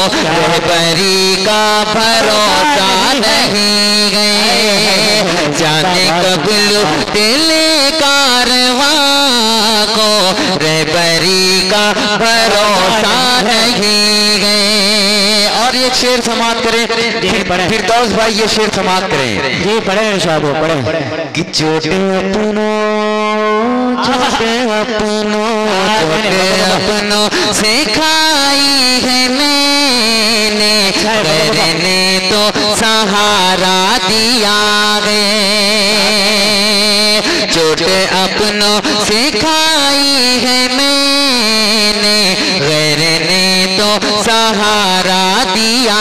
रहबरी का भरोसा नहीं गए, जाने कब दिल कारवां को रहबरी का भरोसा नहीं गए। और ये शेर समाप्त करें फिरदौस भाई, ये शेर समाप्त करें जी। पढ़े इरशाद हो, पढ़े कि छोटे अपनों से खाई है मैंने, गैर ने तो सहारा दिया गए। छोटे अपनों से खाई है मैंने, गैर ने तो सहारा दिया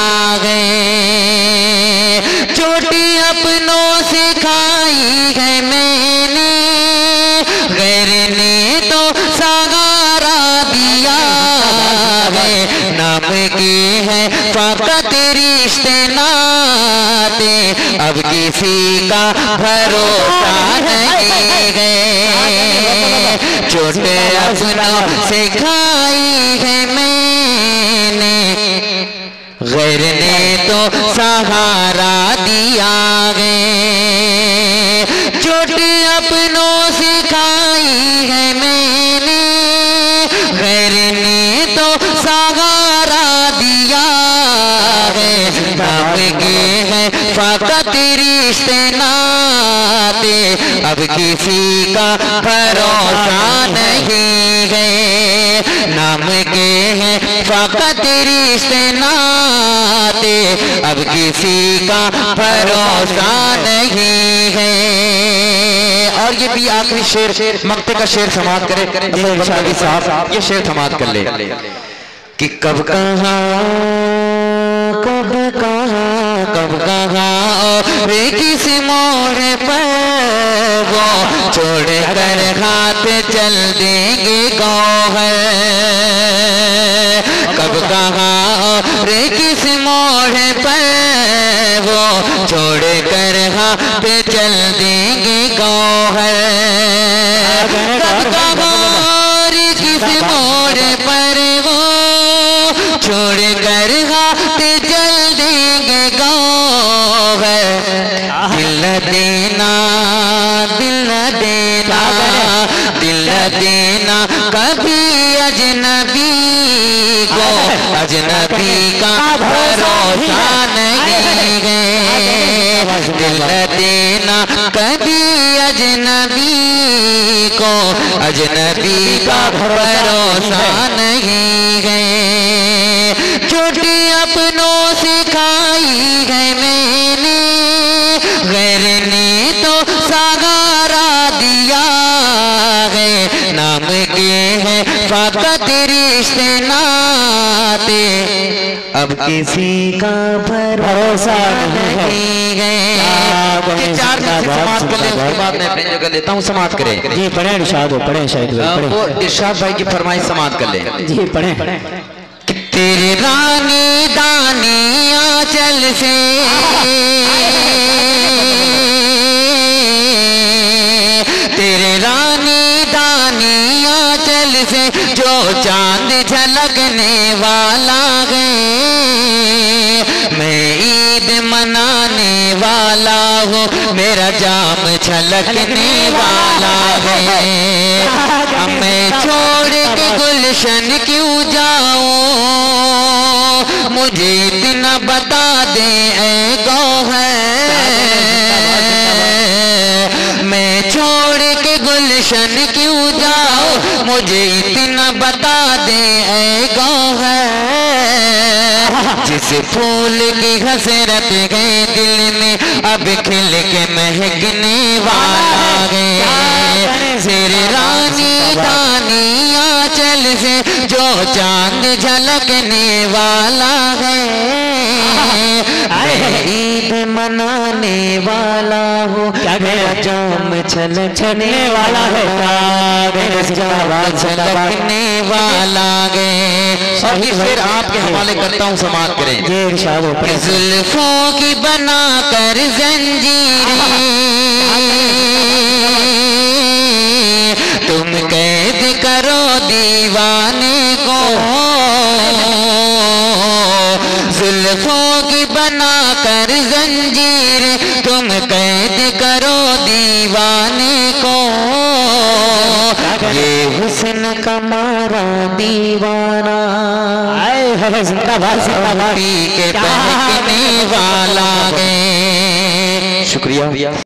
गए। छोटी अपनों से खाई है मैंने, गैर ने तो सहारा दिया है। नाम की है फकत रिश्ते नाते, अब किसी का भरोसा नहीं गए। छोटे अपनों से खाई है मैंने, गैर ने तो सहारा दिया गए। छोटे अपनों से खाई है मैंने, गैर ने तो सहारा दिया है। नाम के है फकत रिश्ते नाते, अब किसी का भरोसा नहीं गए। नाम के हैं फकत रिश्ते नाते, अब किसी का भरोसा नहीं है। और ये भी आखिरी शेर मक्ते का शेर समाप्त करे साहब, ये शेर समाप्त कर ले कि कब कहाँ और किस मोड़ पर वो छोड़ कर हाथ चल देंगे गौहर। कब कहाँ और किस मोड़ पर वो छोड़ कर हाथ चल देंगे गौहर। कब कहाँ और किस मोड़ पर वो छोड़ कर हाथ चल देंगे गौहर। दिल देना दिल देना दिल देना कभी अजनबी को, अजनबी का भरोसा नहीं गए। दिल देना कभी अजनबी को, अजनबी का भरोसा नहीं गए। छोटी अपनों से खाई है मैंने, गैर ने तो सहारा दिया है। नाम के है फकत रिश्ते नाते, अब किसी का भरोसा नहीं गए। चार से समाप्त कर ले, उसके बाद मैं अपनी जगह लेता हूँ, समाप्त करें जी। पढ़े इरशाद हो, पढ़े शायद वो इरशाद भाई की फरमाइश समाप्त कर ले जी। पढ़े तेरे रानी दानी आंचल से, तेरे रानी दानी आंचल से जो चांद झलकने वाला गए। मैं ईद मनाने वाला हूँ, मेरा जाम छलकने वाला है। मैं छोड़ के गुलशन क्यों जाऊं, मुझे इतना बता दे ऐ गौहर। मैं छोड़ के गुलशन क्यों जाऊं, मुझे इतना बता दे ऐ गौहर। जिस फूल की हसरत गए दिल में, अब खिल के महकने वाला गए। सिर रानी दानी आंचल से जो चांद झलकने वाला है। ईद मनाने वाला हो, मेरा जाम छलकने वाला है, छलकने वाला गए। और फिर आपके हवाले करता हूँ, समाप्त करें। जुल्फों की बना कर जंजीरें तुम कैद करो दीवाने को, जुल्फों की बना कर जंजीर तुम कैद करो दीवाने को, ये हुस्न का मारा दीवाना जिंदाबाद पी के बहकने वाला है। शुक्रिया।